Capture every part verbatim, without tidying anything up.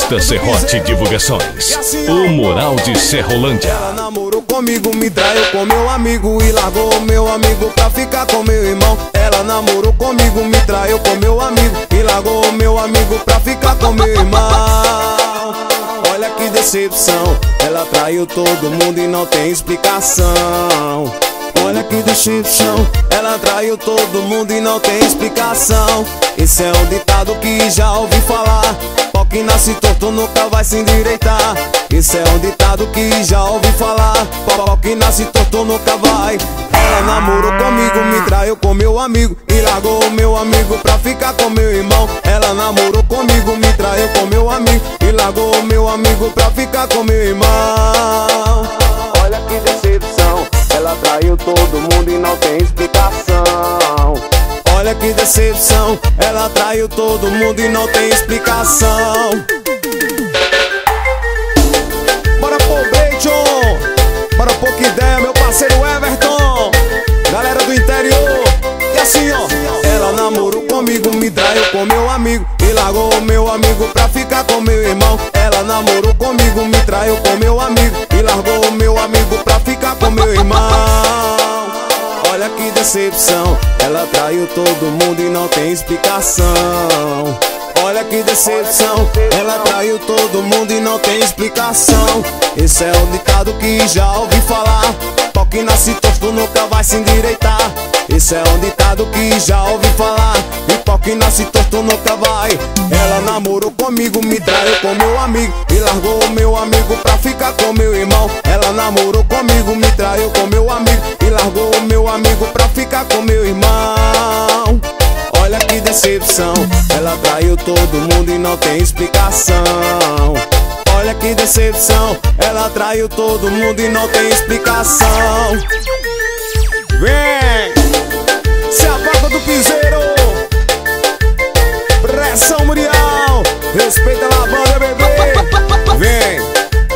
Gusta Serrote Divulgações, o Moral de Serrolândia. Ela namorou comigo, me traiu com meu amigo e largou o meu amigo pra ficar com meu irmão. Ela namorou comigo, me traiu com meu amigo e largou o meu amigo pra ficar com meu irmão. Olha que decepção, ela traiu todo mundo e não tem explicação. Olha que decepção, ela traiu todo mundo e não tem explicação. Esse é um ditado que já ouvi falar: pau que nasce torto nunca vai se endireitar. Esse é um ditado que já ouvi falar: pau que nasce torto nunca vai. Ela namorou comigo, me traiu com meu amigo e largou o meu amigo pra ficar com meu irmão. Ela namorou comigo, me traiu com meu amigo e largou o meu amigo pra ficar com meu irmão. Olha que decepção, ela traiu todo mundo e não tem explicação. Olha que decepção, ela traiu todo mundo e não tem explicação. Bora pôr Beijon, bora pôr que ideia, meu parceiro Everton, galera do interior. E assim ó, ela namorou comigo, me traiu com meu amigo e largou o meu amigo pra ficar com meu irmão. Ela namorou comigo, me traiu com meu amigo e largou o meu amigo pra ficar com meu irmão. Olha que decepção, ela traiu todo mundo e não tem explicação. Olha que decepção, ela traiu todo mundo e não tem explicação. Esse é um ditado que já ouvi falar: pau que nasce torto nunca vai se endireitar. Esse é um ditado que já ouvi falar: e pau que nasce torto nunca vai. Ela namorou comigo, me traiu com meu amigo e largou o meu amigo pra ficar com meu irmão. Ela namorou comigo, me traiu com meu amigo e largou o meu amigo pra ficar com meu irmão. Olha que decepção, ela traiu todo mundo e não tem explicação. Olha que decepção, ela traiu todo mundo e não tem explicação. Vem, se apaga do piseiro, pressão mundial, respeita a banda, bebê. Vem.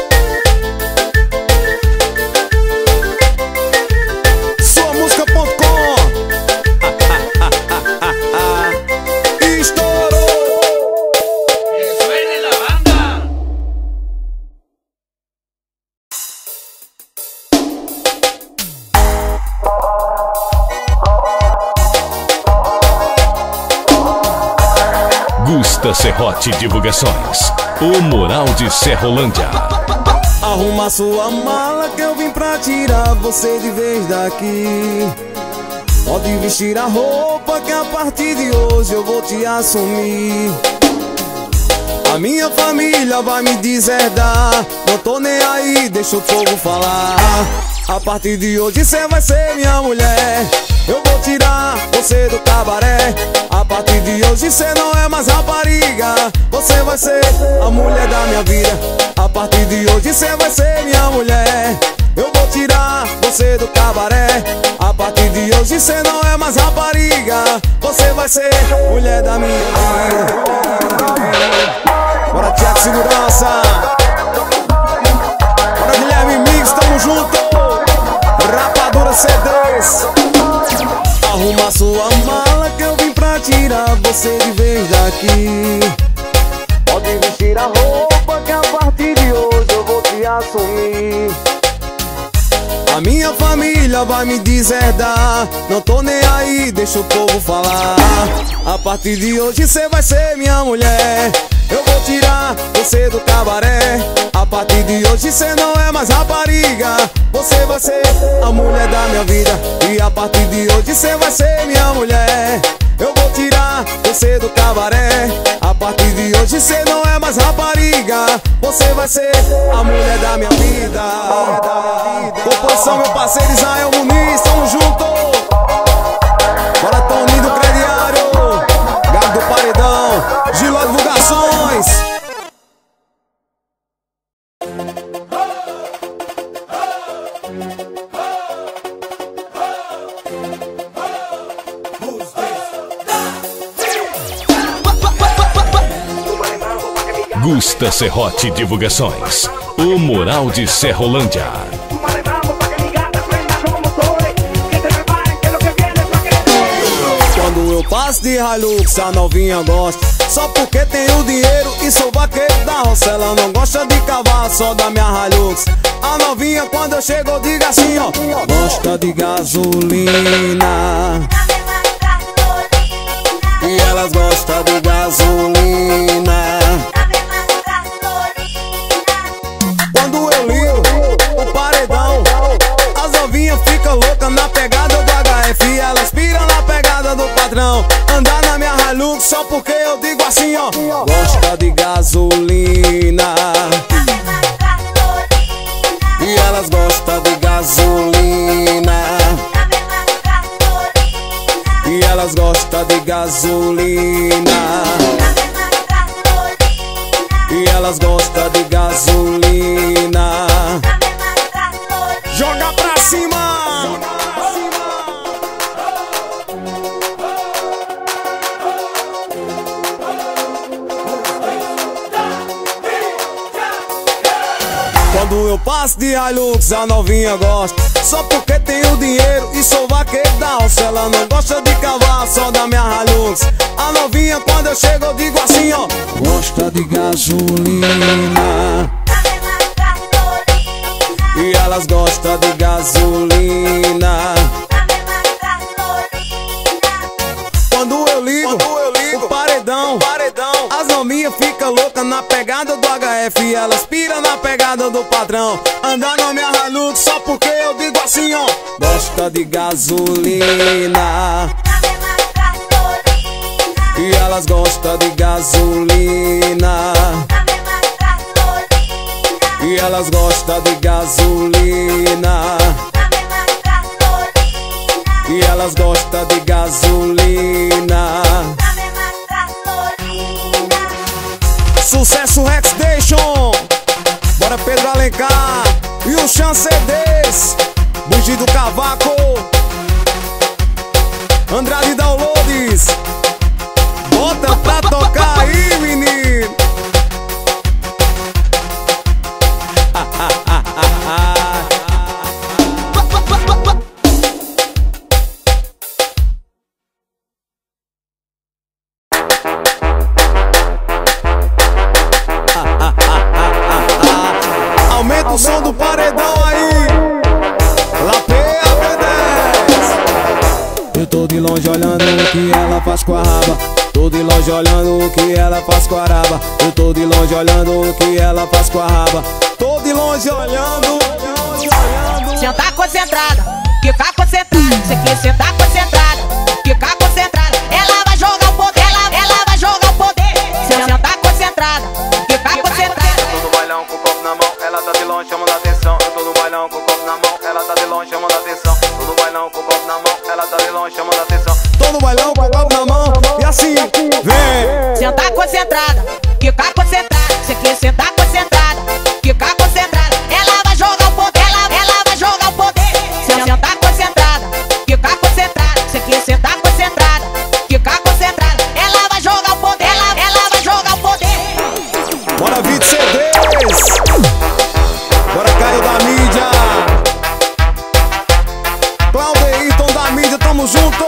Gusta Serrote Divulgações, o Moral de Serrolândia. Arruma sua mala que eu vim pra tirar você de vez daqui. Pode vestir a roupa que a partir de hoje eu vou te assumir. A minha família vai me deserdar, não tô nem aí, deixa o povo falar. A partir de hoje cê vai ser minha mulher, eu vou tirar você do cabaré. A partir de hoje cê não é mais rapariga, você vai ser a mulher da minha vida. A partir de hoje cê vai ser minha mulher, eu vou tirar você do cabaré. A partir de hoje cê não é mais rapariga, você vai ser mulher da minha vida. Bora Tiago Segurança, bora Guilherme Mix, tamo junto. Rapadura C Ds. Arruma sua mala que eu vim pra tirar você de vez daqui. Pode vestir a roupa que a partir de hoje eu vou te assumir. A minha família vai me deserdar, não tô nem aí, deixa o povo falar. A partir de hoje cê vai ser minha mulher, eu vou tirar você do cabaré. A partir de hoje cê não é mais rapariga, você vai ser a mulher da minha vida. E a partir de hoje cê vai ser minha mulher, eu vou tirar você do cabaré. A partir de hoje cê não é mais rapariga, você vai ser a mulher da minha vida. Composição meu parceiro Israel Muniz, tamo junto. Bora Toninho do Crediário, Gato do Paredão, Giló Divulgações. Gusta Serrote Divulgações, o Moral de Serrolândia. Quando eu passo de Hilux, a novinha gosta. Só porque tenho dinheiro e sou vaqueiro da roça. Ela não gosta de cavalo, só da minha Hilux. A novinha quando eu chego eu digo assim, ó: gosta de gasolina. E elas gostam de gasolina. Quando eu ligo o paredão, as novinhas ficam loucas na pegada do H F. E elas piram na pegada do patrão. Andar na minha Hilux só porque eu digo assim, ó: gosta de gasolina. E elas gostam de gasolina. E elas gostam de gasolina. E elas gostam de gasolina. Joga pra cima! Quando eu passo de Hilux, a novinha gosta. Só porque tenho dinheiro e sou vaqueiro da roça. Ela não gosta de cavalo, só da minha Hilux. A novinha quando eu chego eu digo assim, ó: gosta de gasolina. E elas gostam de gasolina. Quando eu ligo, quando eu ligo o paredão, paredão, as novinhas ficam loucas na pegada do H F. E elas piram na pegada do patrão. Andar na minha Hilux só porque eu digo assim, ó: gosta de gasolina. E elas gostam de gasolina. E elas gostam de gasolina. E elas gostam de gasolina. Sucesso Rexdation. Bora Pedro Alencar e o Chancedes, Bugi do Cavaco, Andrade Downloads. Bota pra tocar aí, menino. Aumenta o som do paredão aí. Lapé A B dez. Eu tô de longe olhando o que ela faz com a raba. Tô de longe olhando o que ela faz com a raba. Eu tô de longe olhando o que ela faz com a raba. Tô de longe olhando, olhando, olhando. Senta concentrada, fica concentrada. Você quer sentar concentrada, fica concentrada. Ela vai jogar o poder, ela, ela vai jogar o poder. Senta concentrada, fica concentrada. Eu tô no bailão com o copo na mão, ela tá de longe chamando a atenção. Eu tô no bailão com o copo na mão, ela tá de longe chamando a atenção. Tô no bailão com o copo na mão, ela tá de longe chamando a atenção. Tô no bailão com o copo na mão e assim, vem. Senta concentrada, fica concentrada. Você quer sentar concentrada, fica concentrada. Ela vai jogar o poder, ela, ela vai jogar o poder. Senta concentrada, fica concentrada. Você quer sentar concentrada, fica concentrada. Ela vai jogar o poder, ela, ela vai jogar o poder. Bora Vite C Ds. Bora Caio da mídia. Claudeirton da mídia, tamo junto.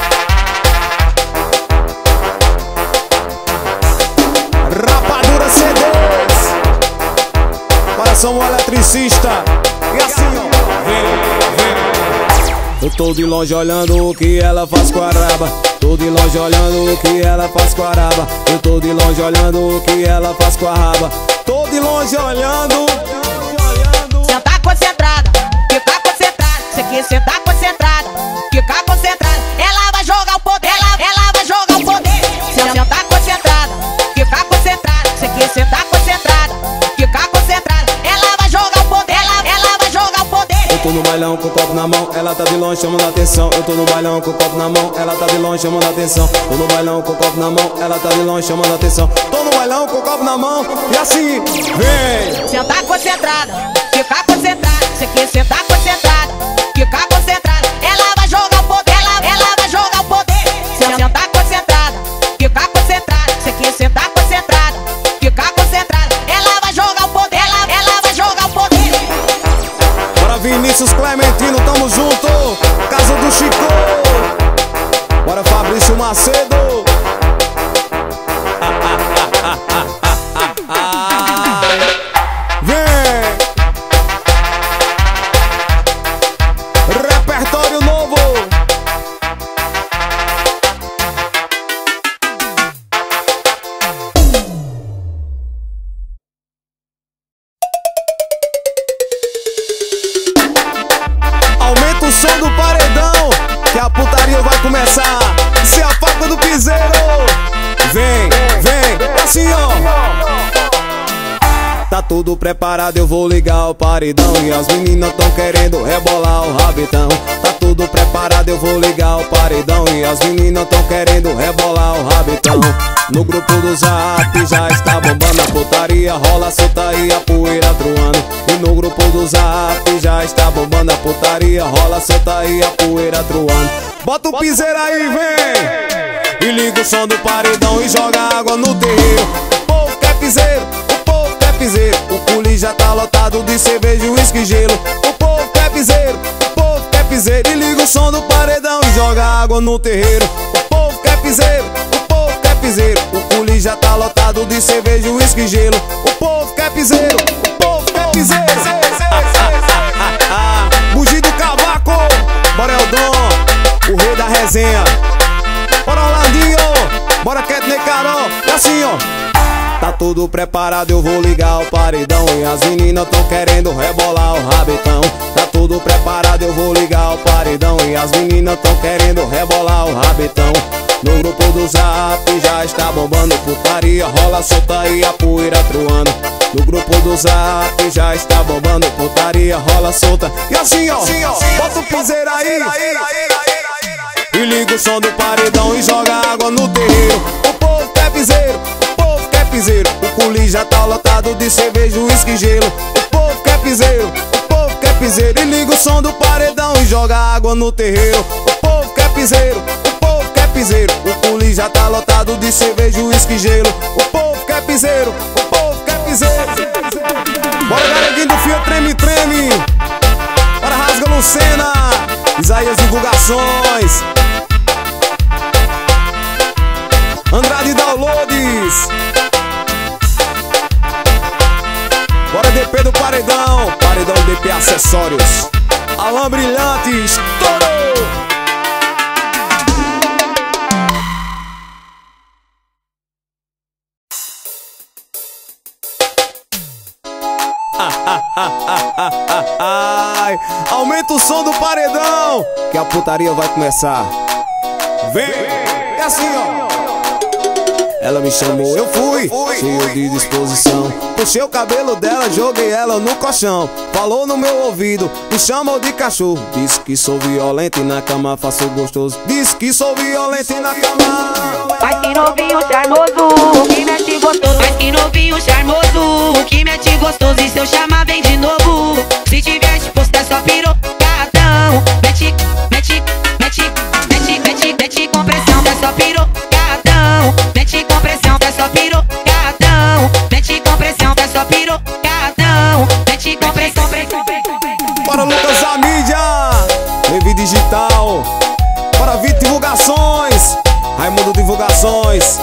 Rapadura C Ds. Coração eletricista. E assim, ó, vem, vem. Eu tô de longe olhando o que ela faz com a raba. Tô de longe olhando o que ela faz com a raba. Eu tô de longe olhando o que ela faz com a raba. Tô de longe olhando, olhando. Senta concentrada, fica concentrada. Você quer sentar concentrada, fica concentrada. Ela vai jogar o poder, ela, ela vai jogar o poder. Senta concentrada, fica concentrada. Você quer sentar concentrada, fica concentrada. Ela vai jogar o poder, ela, ela vai jogar o poder. Eu tô no bailão com o copo na mão, ela tá de longe chamando a atenção. Eu tô no bailão com o copo na mão, ela tá de longe chamando a atenção. Tô no bailão com o copo na mão, ela tá de longe chamando a atenção. Tô no bailão com o copo na mão e assim, vem. Senta concentrada, fica concentrada. Você quer sentar concentrada, fica concentrada. Ela vai jogar o poder, ela, ela vai jogar o poder. Senta concentrada, fica concentrada. Você quer sentar concentrada, fica concentrada. Ela vai jogar o poder, ela, ela vai jogar o poder. Bora Vinícius Clementino, tamo junto. Casa do Chico. Bora Fabrício Macedo. Vem! Repertório novo. Aumenta o som do paredão, que a putaria vai começar. Se a faca do piseiro. Vem, vem, assim ó. Tá tudo preparado, eu vou ligar o paredão. E as meninas tão querendo rebolar o rabetão. Tá tudo preparado, eu vou ligar o paredão. E as meninas tão querendo rebolar o rabetão. No grupo do Zap já está bombando a putaria, rola solta e a poeira truando. E no grupo do Zap já está bombando a putaria, rola solta e a poeira truando. Bota o piseiro aí, vem! E liga o som do paredão e joga água no terreiro. O povo quer piseiro, o povo quer piseiro. O culi já tá lotado de cerveja, uísque e gelo. O povo quer piseiro, o povo quer piseiro. E liga o som do paredão e joga água no terreiro. O povo quer piseiro, o povo quer piseiro. O culi já tá lotado de cerveja, uísque e gelo. O povo quer piseiro, o povo quer piseiro. Bugi do cavaco, bora Eldon, o rei da resenha. Bora Orlandinho, bora Ketney Carol. E assim ó. Tá tudo preparado, eu vou ligar o paredão. E as meninas tão querendo rebolar o rabetão. Tá tudo preparado, eu vou ligar o paredão. E as meninas tão querendo rebolar o rabetão. No grupo do Zap já está bombando putaria, rola solta e a poeira truando. No grupo do Zap já está bombando putaria, rola solta. E assim ó, bota o piseiro aí. E liga o som do paredão e joga água no terreiro. O povo quer piseiro, o povo quer piseiro. O culi já tá lotado de cerveja, uísque e gelo. O povo quer piseiro, o povo quer piseiro. E liga o som do paredão e joga água no terreiro. O povo quer piseiro, o povo quer piseiro. O culi já tá lotado de cerveja, uísque e gelo. O povo quer piseiro, o povo quer piseiro. Bora galeguinho do fio, treme, treme. Bora rasga Lucena, Isaías Divulgações, Andrade Downloads. Bora D P do paredão, paredão D P Acessórios. Alan Brilhantes, estourou! Ai, aumenta o som do paredão, que a putaria vai começar. Vem, é assim ó. Ela me chamou, eu fui, cheio de disposição. Puxei o cabelo dela, joguei ela no colchão. Falou no meu ouvido, me chamou de cachorro. Disse que sou violento e na cama faço gostoso. Disse que sou violento e na cama. Mas que novinho charmoso, que mete gostoso. Mas que novinho charmoso, que mete gostoso. E se eu chamar vem de novo. Se tiver disposto é só pirocadão. Mete, mete, mete, mete, mete, mete com pressão. É só pirocadão. Mete com pressão, é só pirocadão. Mete com pressão, é só pirocadão. Mete com pressão, pressão, pressão. Bora Lucas a mídia, Levi Digital. Bora Vitor Divulgações, Raimundo Divulgações.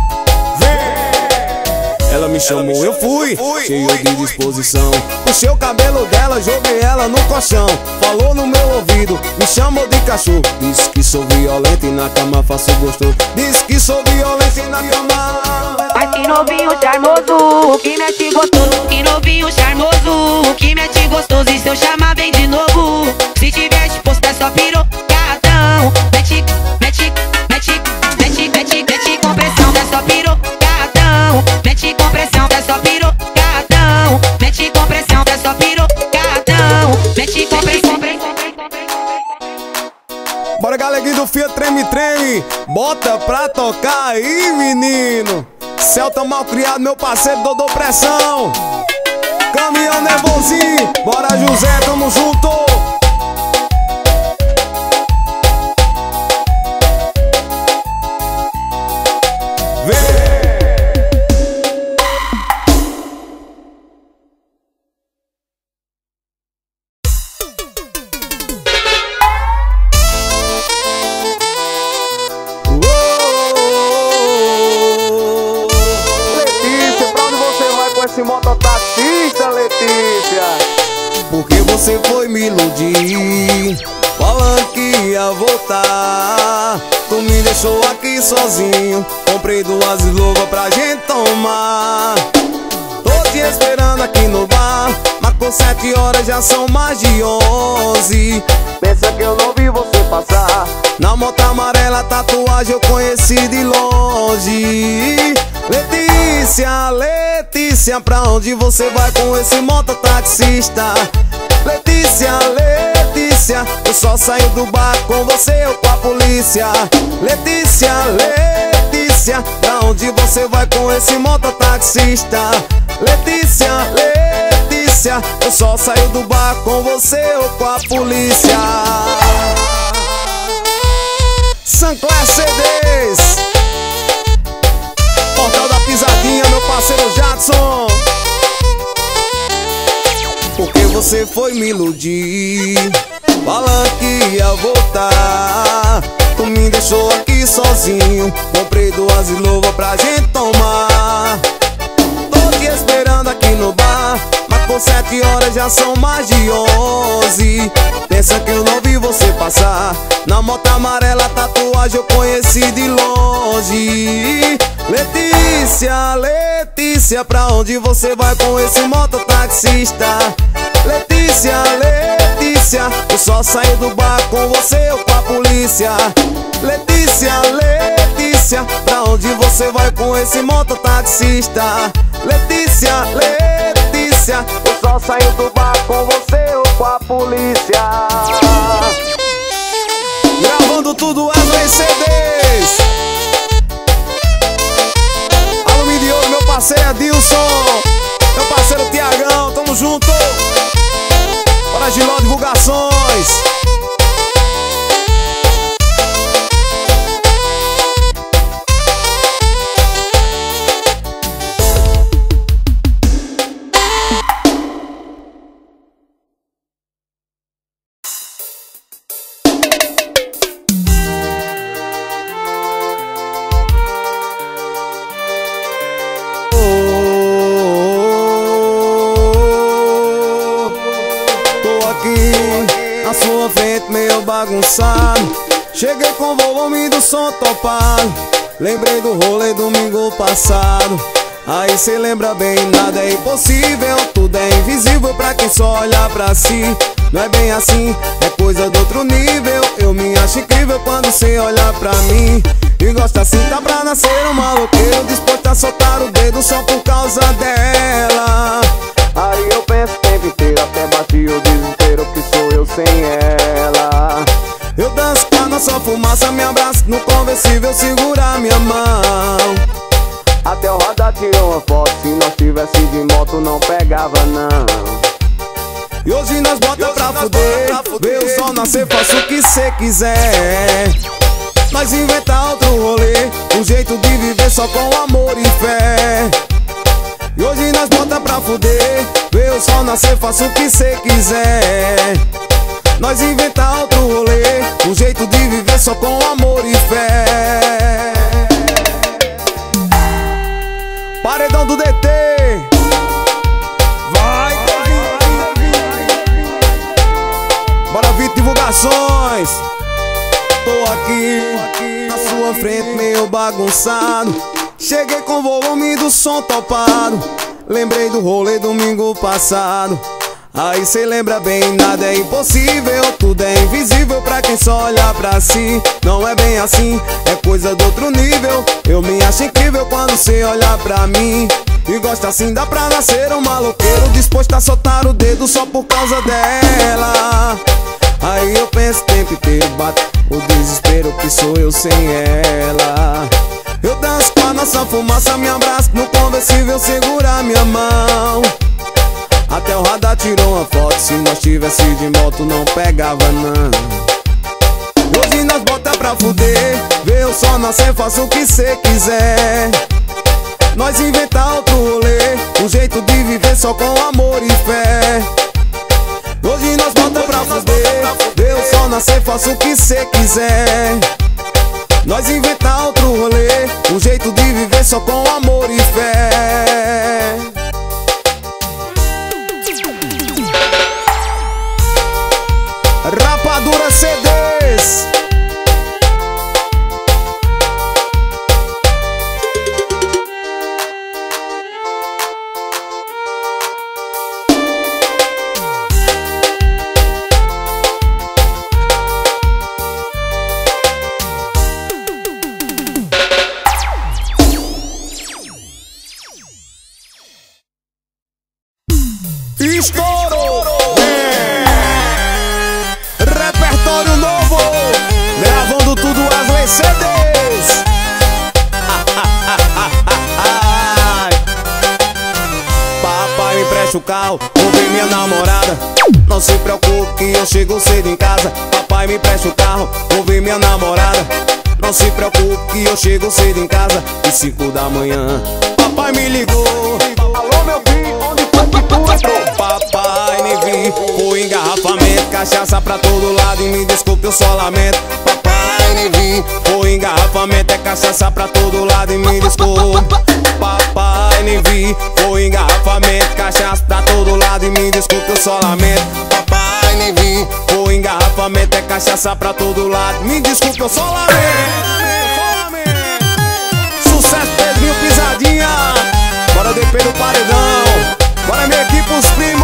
Vem! Ela me chamou, eu fui, cheio de disposição. Puxei o cabelo dela, joguei ela no colchão. Falou no meu ouvido, me chamou de cachorro. Disse que sou violento e na cama faço gostoso. Disse que sou violento e na cama. Mas que novinho charmoso, que mete gostoso. Que novinho charmoso, que mete gostoso. E se eu chamar vem de novo. Se tiver disposto é só pirocadão. Mete, mete, mete, mete, mete, mete com pressão. É só pirocadão. Mete com pressão, é só pirocadão. Mete com pressão, é só pirocadão. Mete com pressão, pressão. Bora galeguinho do Fiat, treme, treme. Bota pra tocar aí, menino. Celta mal criado, meu parceiro, Dodô Pressão. Caminhão nervosinho, bora José, tamo junto. Vem! iludir, falando que ia voltar. Tu me deixou aqui sozinho, comprei duas eslovas pra gente tomar. Tô te esperando aqui no bar, marcou sete horas, já são mais de onze. Pensa que eu não vi você passar, na moto amarela, tatuagem eu conheci de longe. Letícia, Letícia, pra onde você vai com esse mototaxista? Letícia, Letícia, eu só saio do bar com você ou com a polícia. Letícia, Letícia, pra onde você vai com esse mototaxista? Letícia, Letícia, eu só saio do bar com você ou com a polícia. Sancler C Ds, Portal da Pisadinha, meu parceiro Jadson. Porque você foi me iludir, falando que ia voltar. Tu me deixou aqui sozinho, comprei duas eslovas pra gente tomar. Tô te esperando aqui no bar, marcou sete horas, já são mais de onze. Pensa que eu não vi você passar, na moto amarela, tatuagem eu conheci de longe. Letícia, Letícia, pra onde você vai com esse mototaxista? Letícia, Letícia, eu só saio do bar com você ou com a polícia. Letícia, Letícia, pra onde você vai com esse mototaxista? Letícia, Letícia, eu só saio do bar com você ou com a polícia. Gravando tudo Wesley C Ds, Alumínio de Ouro, meu parceiro Adilson, meu parceiro Tiagão, tamo junto. Para Giló Divulgações. Na sua frente meio bagunçado, cheguei com o volume do som topado. Lembrei do rolê domingo passado. Aí cê lembra bem, nada é impossível, tudo é invisível pra quem só olha pra si. Não é bem assim, é coisa do outro nível. Eu me acho incrível quando cê olha pra mim. E gosta assim, tá pra nascer um maloqueiro, disposto a soltar o dedo só por causa dela. Aí eu penso o tempo inteiro, até bati o desespero que sou eu sem ela. Eu danço com a nossa fumaça, me abraço no conversível, segurar minha mão. Até o radar tirou uma foto, se nós tivesse de moto não pegava não. E hoje nós bota pra fuder, vê o sol nascer, faça o que cê quiser. Nós inventar outro rolê, um jeito de viver só com amor e fé. E hoje nós bota pra fuder, vê o sol nascer, faça o que cê quiser. Nós inventar outro rolê, um jeito de viver só com amor e fé. Paredão do D T, vai, bora vir divulgações. Tô aqui, na sua frente meio bagunçado, cheguei com o volume do som topado. Lembrei do rolê domingo passado. Aí cê lembra bem, nada é impossível, tudo é invisível pra quem só olha pra si. Não é bem assim, é coisa do outro nível. Eu me acho incrível quando cê olha pra mim. E gosta assim, dá pra nascer um maloqueiro, disposto a soltar o dedo só por causa dela. Aí eu penso o tempo inteiro, bate o desespero que sou eu sem ela. Eu danço com a nossa fumaça, me abraço no conversível, segurar minha mão. Até o radar tirou uma foto, se nós tivesse de moto não pegava não. Hoje nós bota pra fuder, vê o sol nascer, faça o que cê quiser. Nós inventar outro rolê, um jeito de viver só com amor e fé. Hoje nós bota pra fuder, vê o sol nascer, faça o que cê quiser. Nós inventar outro rolê, um jeito de viver só com amor e fé. Rapadura C Ds. Estouro! É. Repertório novo, gravando tudo Wesley C Ds. Papai, me empresta o carro, vou ver minha namorada. Não se preocupe que eu chego cedo em casa. Papai, me empresta o carro, vou ver minha namorada. Não se preocupe que eu chego cedo em casa. E cinco da manhã, papai me ligou. Alô, meu filho, onde foi que tu entrou? Papai, nem vi, foi engarrafamento, cachaça pra todo lado e me desculpe, eu só lamento. Papai, nem vi, foi engarrafamento, é cachaça pra todo lado e me desculpe. Papai, nem vi, foi engarrafamento, cachaça pra todo lado e me desculpe, eu só lamento. Papai, nem vi, foi engarrafamento, é cachaça pra todo lado, me desculpe, eu só lamento. Sucesso, Pedrinho, pisadinha. Bora D P no paredão. Bora minha equipe, os primos.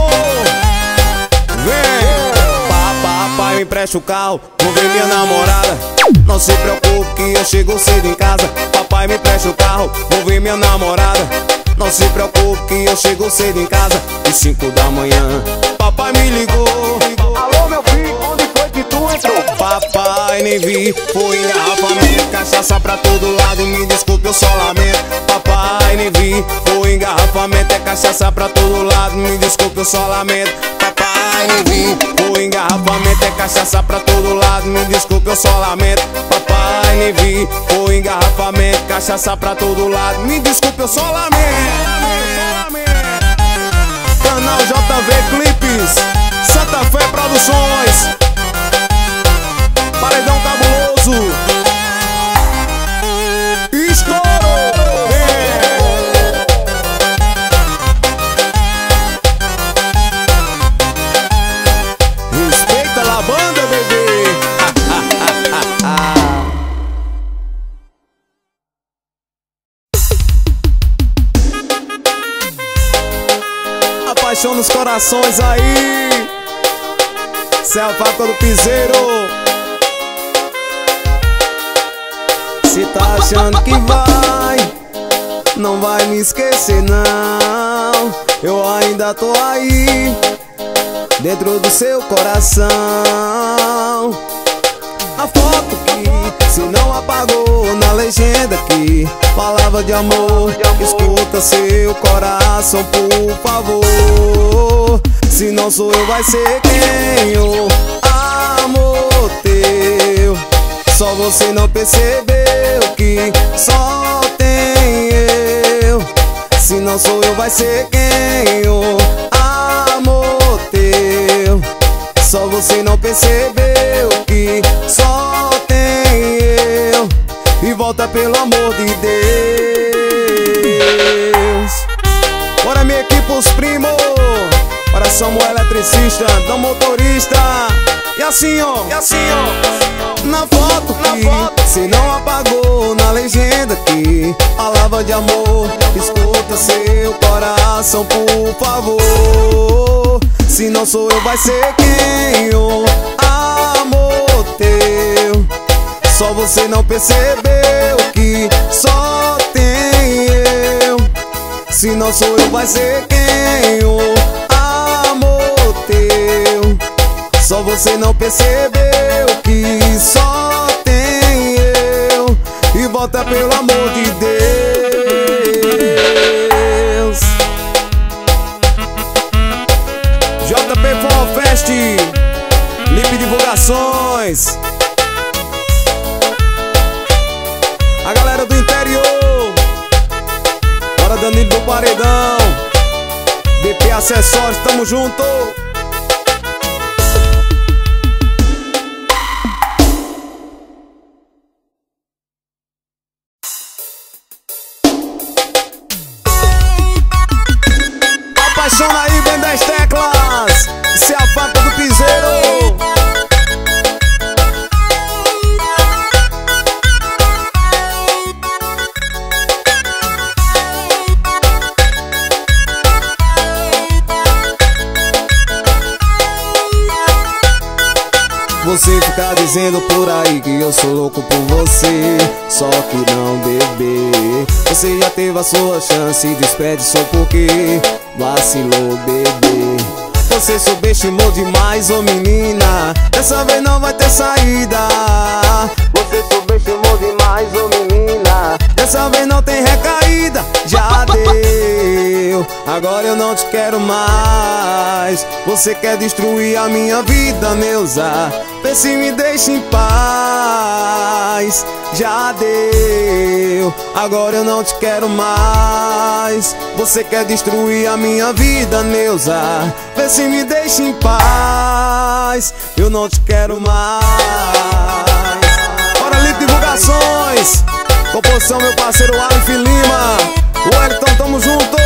Vem. Papai, me empresta o carro, vou ver minha namorada. Não se preocupe que eu chego cedo em casa. Papai, me empresta o carro, vou ver minha namorada. Não se preocupe que eu chego cedo em casa. E cinco da manhã, papai me ligou. Alô, meu filho, onde foi que tu entrou? Papai, nem vi, foi engarrafamento, cachaça pra todo lado, me desculpe, eu só lamento. Papai, nem vi, foi engarrafamento, é cachaça pra todo lado, me desculpe, eu só lamento. Papai, nem vi, foi engarrafamento, é cachaça pra todo lado, me desculpe, eu só lamento. Papai, nem vi, foi engarrafamento, cachaça pra todo lado, me desculpe, eu só lamento. Canal J V Clipes, Santa Fé Produções, Paredão Cabuloso. Estouro! É. Respeita a banda, bebê. A paixão nos corações aí. Cê é a vaca do piseiro. Se tá achando que vai, não vai me esquecer não. Eu ainda tô aí, dentro do seu coração. A foto que se não apagou na legenda aqui, palavra de amor, escuta seu coração, por favor. Se não sou eu, vai ser quem? O amor teu. Só você não percebeu que só tem eu. Se não sou eu, vai ser quem? O amor teu. Só você não percebeu que só tem eu. E volta pelo amor de Deus. Bora minha equipe, os primos. Bora Samuel eletricista, Dom motorista. E assim ó, e assim ó, na foto que na foto. Se não apagou na legenda aqui, palavra de amor, escuta seu coração, por favor. Se não sou eu, vai ser quem? O amor teu. Só você não percebeu que só tem eu. Se não sou eu, vai ser quem? O amor teu. Só você não percebeu que só tem eu. E volta pelo amor de Deus. J P For Fest, Lip Divulgações. A galera do interior. Bora Danilo do Paredão, D P Acessórios, tamo junto. Apaixona aí, bem das teclas. Se é a faca do piseiro. Você fica dizendo por aí que eu sou louco por você, só que não, bebê. Você já teve a sua chance, desperdiçou porque vacilou, bebê. Você subestimou demais, ô menina, dessa vez não vai ter saída. Você subestimou demais, ô menina, dessa vez não tem recaída. Já deu, agora eu não te quero mais. Você quer destruir a minha vida, Neuza, vê se me deixa em paz. Já deu, agora eu não te quero mais. Você quer destruir a minha vida, Neuza, vê se me deixa em paz. Eu não te quero mais. Bora, Lito Divulgações, composição meu parceiro Alif Lima, o Wellington, tamo junto.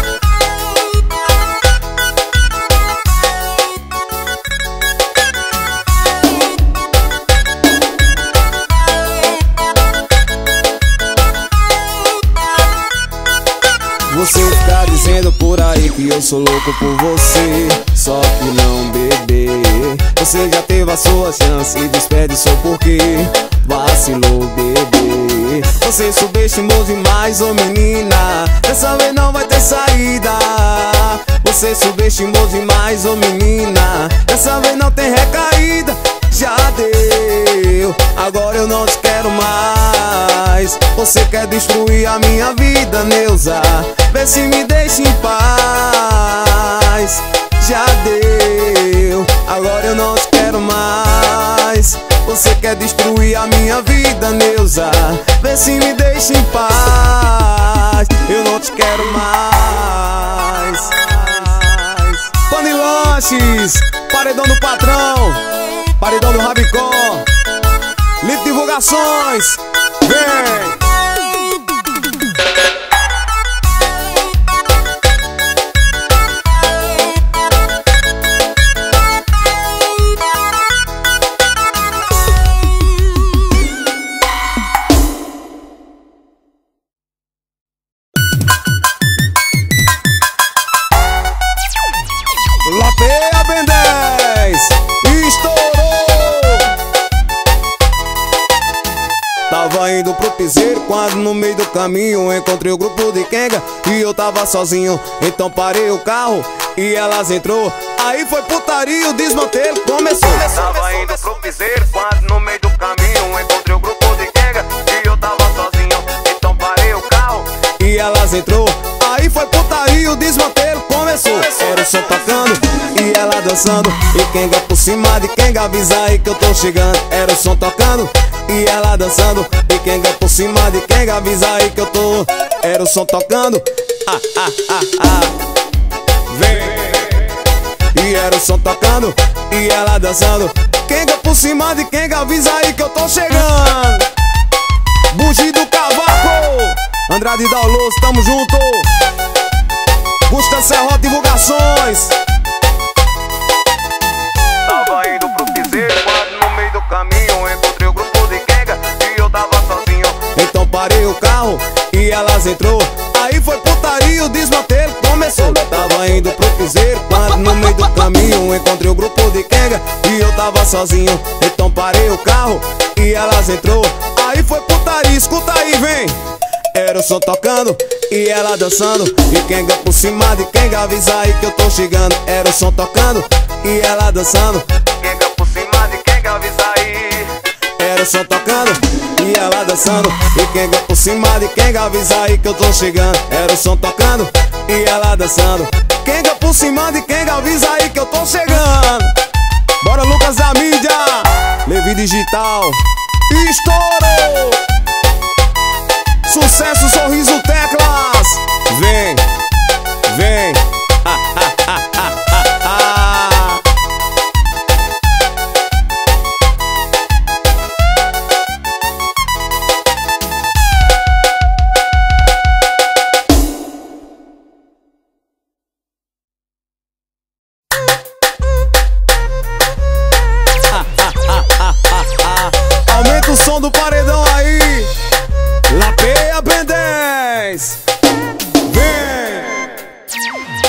Você fica dizendo por aí que eu sou louco por você, só que não, bebê. Você já teve a sua chance e desperdiçou porque vacilou, bebê. Você subestimou demais, ô menina, dessa vez não vai ter saída. Você subestimou demais, ô menina, dessa vez não tem recaída. Já deu, agora eu não te quero mais. Você quer destruir a minha vida, Neuza, vê se me deixa em paz. Já deu, agora eu não te quero mais. Você quer destruir a minha vida, Neuza, vê se me deixa em paz. Eu não te quero mais. Pão de Lanches, paredão do patrão, paredão do Rabicó, Lito Divulgações, vem! Lapeia Ben dez, estourou! Tava indo pro piseiro quando no meio do caminho encontrei o grupo de Kenga e eu tava sozinho, então parei o carro e elas entrou. Aí foi putaria, o desmantelo começou. Tava indo pro piseiro quando no meio do caminho encontrei o grupo de Kenga e eu tava sozinho, então parei o carro e elas entrou. Aí foi putaria, o desmantelo começou. Era o som tocando e ela dançando, e Kenga por cima de Kenga, avisa aí que eu tô chegando. Era o som tocando e ela dançando, e Kenga por cima de Kenga, avisa aí que eu tô. Era o som tocando, ah, ah, ah, ah, vem. E era o som tocando e ela dançando, Kenga por cima de Kenga, avisa aí que eu tô chegando. Bugi do Cavaco, Andrade Dauloso, tamo junto. Gusta Serrota Divulgações. Tava indo pro piseiro quando no meio do caminho encontrei o grupo de Kenga e eu tava sozinho, então parei o carro e elas entrou. Aí foi putaria, o desmantelo começou. Tava indo pro piseiro quando no meio do caminho encontrei o grupo de Kenga e eu tava sozinho, então parei o carro e elas entrou. Aí foi putaria, escuta aí, vem. Era o som tocando e ela dançando, e Kenga por cima de Kenga, avisa aí que eu tô chegando. Era o som tocando e ela dançando, Kenga por cima de Kenga, avisa aí. era o som tocando e ela dançando, e Kenga por cima de Kenga, avisa aí que eu tô chegando. Era o som tocando e ela dançando, Kenga por cima de Kenga, avisa aí que eu tô chegando. Bora, Lucas da mídia, Levi Digital, estourou! Sucesso, Sorriso Teclas, vem, vem, ah, ah, ah, ah, ah, ah. Aumenta o som do paredão aí. Lapeia Ben dez, vem!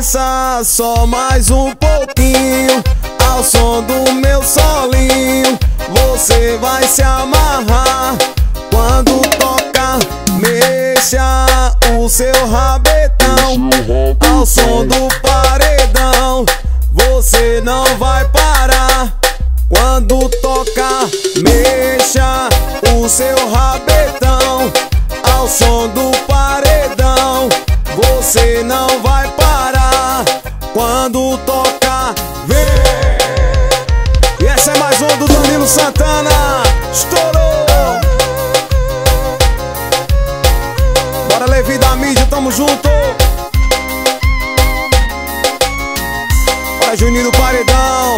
Desça só mais um pouquinho ao som do meu solinho. Você vai se amarrar quando toca. Mexa o seu rabetão ao som do paredão. Você não vai parar quando toca. Mexa o seu rabetão ao som do paredão. Você não vai parar quando toca. Vem! E essa é mais um do Danilo Santana. Estourou! Bora, Levi da mídia, tamo junto. Bora, Juninho do Paredão.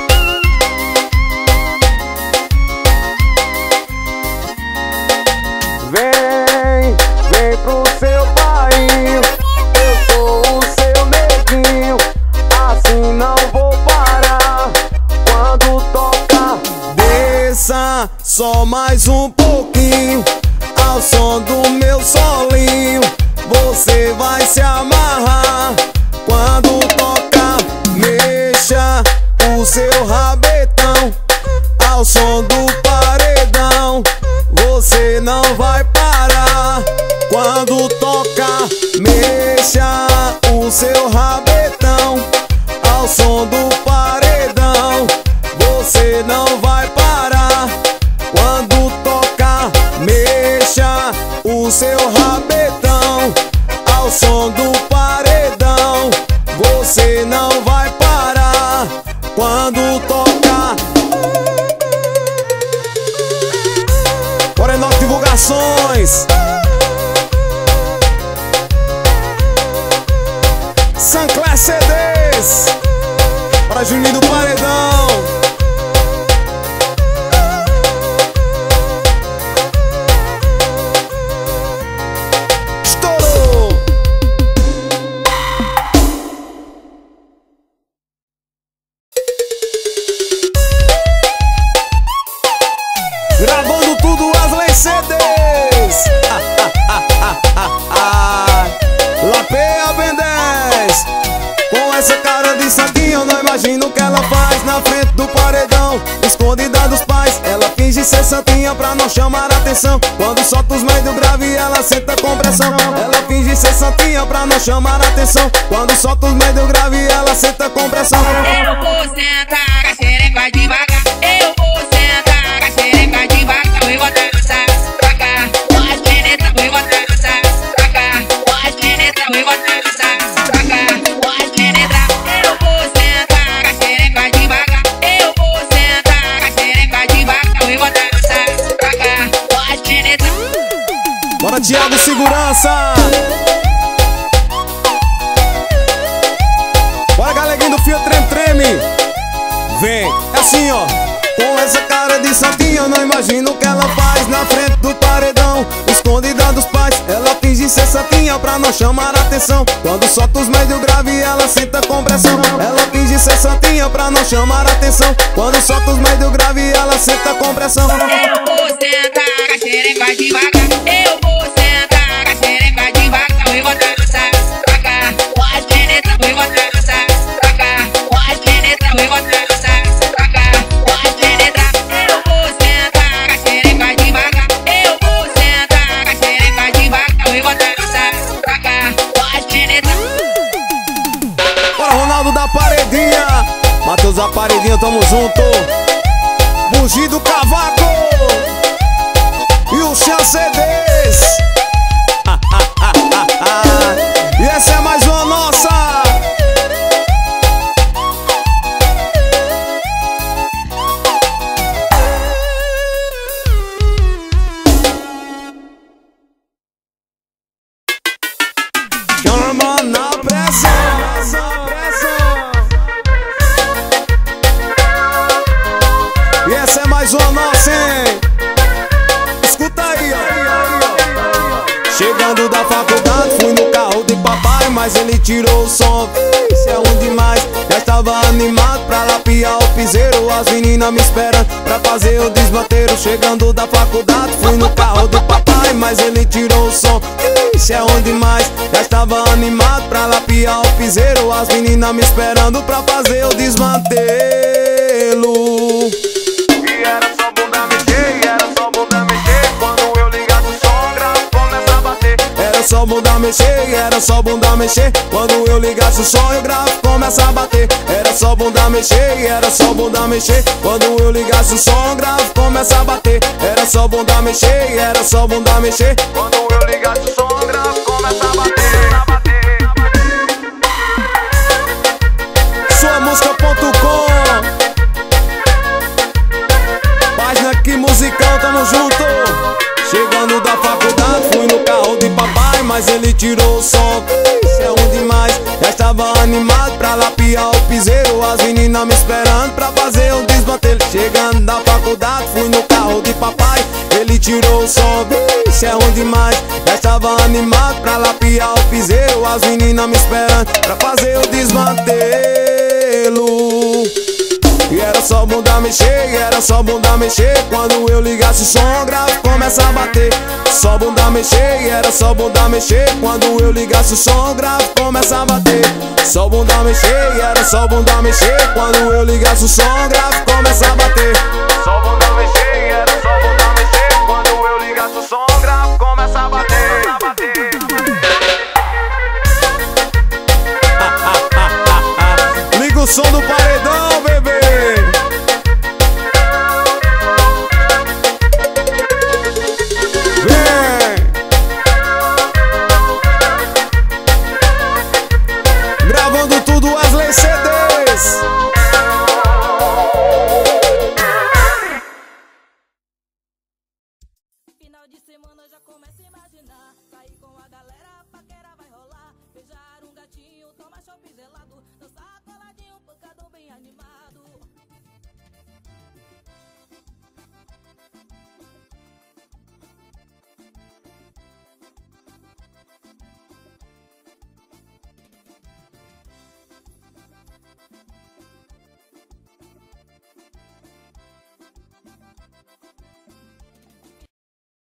Vem, vem pro seu país. Eu sou o seu neguinho. Assim não vou parar quando toca. Desça só mais um pouquinho ao som do meu solinho. Você vai se amarrar quando toca. Mexa o seu rabetão ao som do paredão. Você não vai parar quando toca. Mexa o seu rabetão ao som do paredão. Você não vai parar quando toca. Mexa o seu rabetão ao som do paredão. Você não vai parar quando toca. Bora, Enoque Divulgações. Sancler C Ds. Bora, Juninho do Paredão. Estourou! Gravando tudo, Wesley C Ds. Lapeia Ben dez. Com essa cara de santinha eu não imagino o que ela faz na frente do paredão, escondida dos pais. Ela finge ser santinha pra não chamar atenção. Quando solta os meios do grave ela senta com pressão. Ela finge ser santinha pra não chamar atenção. Quando solta os meios do grave ela senta com pressão. Eu vou sentar, a xereca devagar. Eu vou sentar, a xereca devagar. Eu vou dançar pra cá, pode penetrar. Eu vou dançar pra cá, pode penetrar. Eu vou dançar pra cá, pode penetrar. Eu vou sentar, a xereca devagar. Eu vou sentar, a xereca devagar. Eu vou dançar pra cá, pode penetrar. Bora, Thiago Segurança. Bora, galeguinho do Fio Treme Treme. Vem, é assim ó. Com essa cara de santinha eu não imagino o que ela faz na frente do paredão, escondida dos pais. Ela finge ser santinha pra não chamar atenção. Quando solta os médios grave ela senta com pressão. Ela finge ser santinha pra não chamar atenção. Quando solta os médios grave ela senta com pressão. Eu vou sentar, a xereca devagar. Eu vou sentar, a xereca devagar. Eu vou dançar pra cá, pode penetrar. Eu vou dançar pra cá, pode penetrar. Eu vou dançar pra cá, pode penetrar. Eu vou sentar, a xereca devagar. Eu vou sentar, a xereca devagar. Eu vou dançar pra cá, pode penetrar. Bora, Ronaldo da Paredinha. Matheus da Paredinha, tamo junto. Bugi do Cavaco e o Chan C Ds. E essa é mais uma nossa. Chama na pressão. E essa é mais uma nossa, hein? Escuta aí, ó. Chegando da faculdade, fui no carro de papai, mas ele tirou o som. Isso é ruim demais. já estava animado pra lapiar o piseiro. As meninas me esperando pra fazer o desbateiro. Chegando da faculdade, fui no carro do papai, mas ele tirou o som. Ixi, é onde mais? Já estava animado pra lapiar o piseiro. As meninas me esperando pra fazer o desmantelo. E era só bunda mexer, e era só bunda mexer. Quando eu ligasse o som, grave começa a bater. Era só bunda mexer, era só bunda mexer. Quando eu ligasse o som, o grave começa a bater. Era só bunda mexer, era só bunda mexer. Quando eu ligasse o som, o grave começa a bater. Era só bunda mexer, era só bunda mexer. Quando eu ligasse o som, o grave começa a bater, a bater. Sua música ponto com, página aqui musical, tamo junto. Chegando da faculdade, fui no carro de papai, mas ele tirou o som. Isso é um demais. Já estava animado pra lapiar o piseiro. As meninas me esperando pra fazer um desmantelo. Chegando da faculdade, fui no carro de papai, ele tirou o som. Isso é um demais. Já estava animado pra lapiar o piseiro. As meninas me esperando pra fazer o desmantelo. E era só bunda mexer, e era só bunda mexer. Quando eu ligasse o som, o grave começa a bater. Só bunda mexer, e era só bunda mexer. Quando eu ligasse o som, o grave começa a bater. Só bunda mexer, e era só bunda mexer. Quando eu ligasse o som, o grave começa a bater. Só bunda mexer, e era só bunda mexer. Quando eu ligasse o som, o grave começa a bater, a bater. Liga o som do paredão, bebê. Vem. Gravando tudo, Wesley C Ds.